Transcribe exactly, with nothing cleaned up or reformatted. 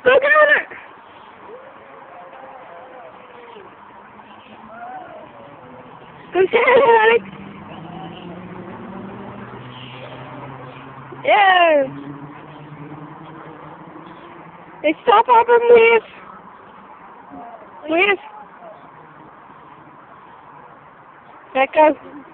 Look at it! Come say hello, Alex. Yeah. Hey, stop up and wave. Wave. Let go.